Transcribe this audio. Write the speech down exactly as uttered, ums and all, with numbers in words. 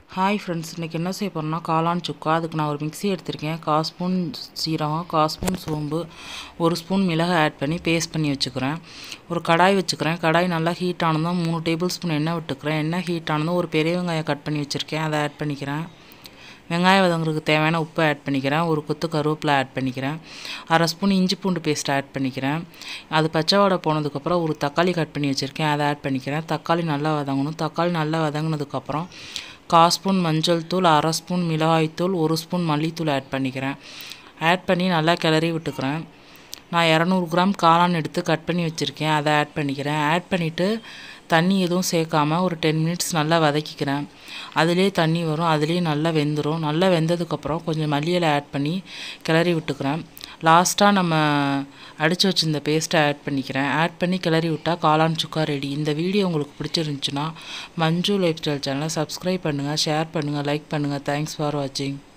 Hi friends, இன்றைக்கி என்ன செய்ய போகிறோம்னா காளான் சுக்கா. அதுக்கு நான் ஒரு மிக்ஸி எடுத்திருக்கேன். கால் ஸ்பூன் சீரகம், கால் ஸ்பூன் சோம்பு, ஒரு ஸ்பூன் மிளகு ஆட் பண்ணி பேஸ்ட் பண்ணி வச்சுக்கிறேன். ஒரு கடாய் வச்சுக்கிறேன். கடாய் நல்லா ஹீட் ஆனதும் மூணு டேபிள் ஸ்பூன் எண்ணெய் விட்டுக்கிறேன். எண்ணெய் ஹீட் ஆனதும் ஒரு பெரிய வெங்காயம் கட் பண்ணி வச்சுருக்கேன், அதை ஆட் பண்ணிக்கிறேன். வெங்காயம் வதங்குறதுக்கு தேவையான உப்பு ஆட் பண்ணிக்கிறேன். ஒரு கொத்து கருவேப்பிலை ஆட் பண்ணிக்கிறேன். அரை ஸ்பூன் இஞ்சி பூண்டு பேஸ்ட் ஆட் பண்ணிக்கிறேன். அது பச்சை வாடை போனதுக்கப்புறம் ஒரு தக்காளி கட் பண்ணி வச்சுருக்கேன், அதை ஆட் பண்ணிக்கிறேன். தக்காளி நல்லா வதங்கணும். தக்காளி நல்லா வதங்கினதுக்கப்புறம் கால் ஸ்பூன் மஞ்சள் தூள், அரை ஸ்பூன் மிளகாய்த்தூள், ஒரு ஸ்பூன் மல்லித்தூள் ஆட் பண்ணிக்கிறேன். ஆட் பண்ணி நல்லா கிளறி விட்டுக்கிறேன். நான் இரநூறு கிராம் காளான் எடுத்து கட் பண்ணி வச்சுருக்கேன், அதை ஆட் பண்ணிக்கிறேன். ஆட் பண்ணிவிட்டு தண்ணி எதுவும் சேர்க்காமல் ஒரு டென் மினிட்ஸ் நல்லா வதக்கிக்கிறேன். அதுலேயே தண்ணி வரும், அதுலேயே நல்லா வெந்துடும். நல்லா வெந்ததுக்கப்புறம் கொஞ்சம் மல்லி இலை ஆட் பண்ணி கிளறி விட்டுக்கிறேன். லாஸ்ட்டாக நம்ம அடித்து வச்சுருந்த பேஸ்ட்டை ஆட் பண்ணிக்கிறேன். ஆட் பண்ணி கிளறி விட்டால் காளான் சுக்கா ரெடி. இந்த வீடியோ உங்களுக்கு பிடிச்சிருந்துச்சுன்னா மஞ்சு லைஃப் ஸ்டைல் சேனலை சப்ஸ்கிரைப் பண்ணுங்கள், ஷேர் பண்ணுங்கள், லைக் பண்ணுங்கள். தேங்க்ஸ் ஃபார் வாட்சிங்.